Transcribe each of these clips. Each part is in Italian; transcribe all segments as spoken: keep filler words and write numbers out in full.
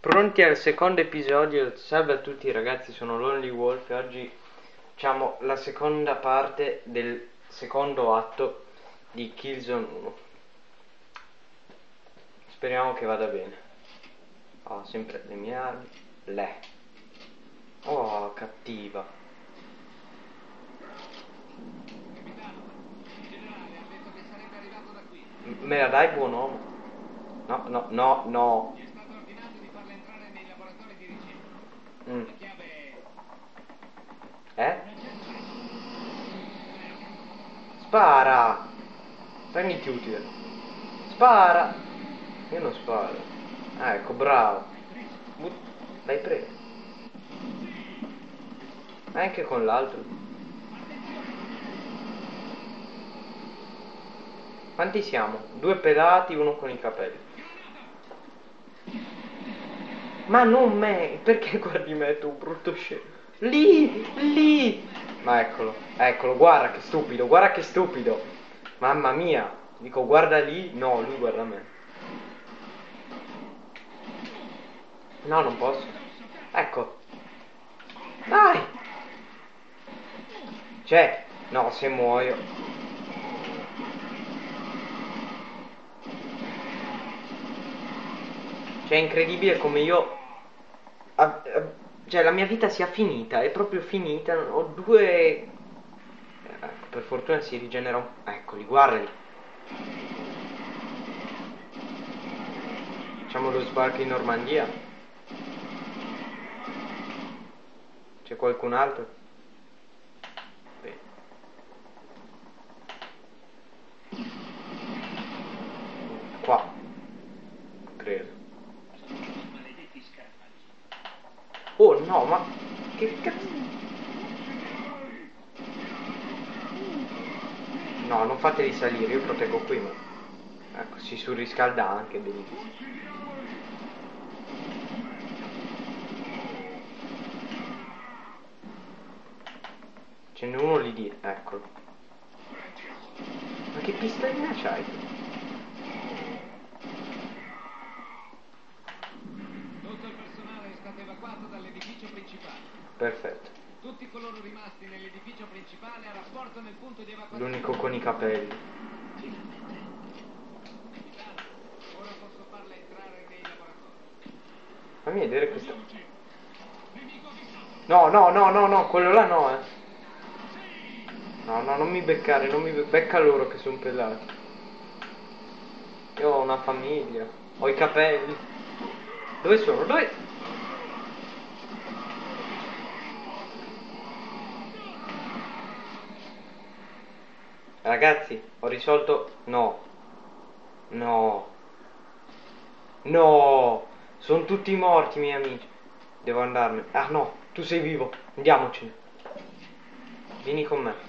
Pronti al secondo episodio. Salve a tutti ragazzi, sono Lonely Wolf e oggi facciamo la seconda parte del secondo atto di Killzone uno. Speriamo che vada bene. Ho sempre le mie armi. Le. Oh, cattiva. M- Me la dai, buon uomo? No, no, no, no. Mm. Eh? Spara! Prenditi utile. Spara! Io non sparo. Ah, ecco, bravo. But- L'hai preso. Anche con l'altro. Quanti siamo? Due pelati, uno con i capelli. Ma non me! Perché guardi me tu, brutto scemo? Lì! Lì! Ma eccolo, eccolo, guarda che stupido, guarda che stupido! Mamma mia! Dico, guarda lì. No, lui guarda me. No, non posso. Ecco. Dai! Cioè, no, se muoio. Cioè, è incredibile come io... ah, ah, cioè, la mia vita sia finita, è proprio finita. Ho due... Ecco, per fortuna si rigenera un... Eccoli, guardali. Facciamo lo sbarco in Normandia. C'è qualcun altro? Bene. Qua. Credo. Oh no, ma... Che cazzo... No, non fateli salire, io proteggo qui, ma... Ecco, si surriscalda anche, benissimo. Ce n'è uno lì di... Eccolo. Ma che pistolina c'hai? Tutto il personale è stato evacuato dall'edificio principale. Perfetto. Tutti coloro rimasti nell'edificio principale a rapporto nel punto di evacuazione. L'unico con i capelli. Capitano, ora posso farla entrare nei laboratori. Fammi vedere questo. No, no, no, no, no, quello là no, eh. No, no, non mi beccare, non mi be- becca loro che sono pelati. Io ho una famiglia, ho i capelli. Dove sono? Dove? Ragazzi, ho risolto... No. No. No. Sono tutti morti, miei amici. Devo andarmene. Ah no, tu sei vivo. Andiamocene. Vieni con me.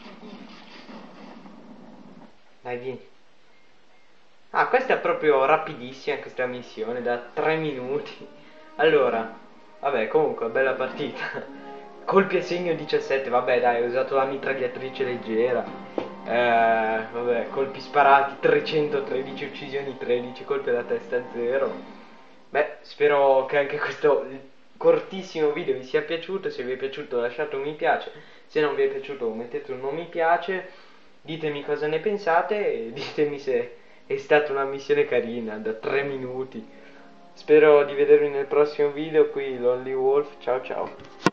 Dai, vieni. Ah, questa è proprio rapidissima, questa missione, da tre minuti. Allora, vabbè, comunque, bella partita. Colpi a segno diciassette, vabbè dai, ho usato la mitragliatrice leggera. Eh, vabbè, colpi sparati, trecentotredici, uccisioni tredici, colpi alla testa zero. Beh, spero che anche questo cortissimo video vi sia piaciuto. Se vi è piaciuto lasciate un mi piace, se non vi è piaciuto mettete un non mi piace. Ditemi cosa ne pensate e ditemi se è stata una missione carina da tre minuti. Spero di vedervi nel prossimo video. Qui Lonely Wolf, ciao ciao.